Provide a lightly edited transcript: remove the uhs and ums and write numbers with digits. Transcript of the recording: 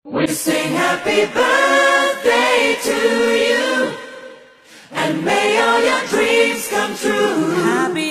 We sing happy birthday to you, and may all your dreams come true. Happy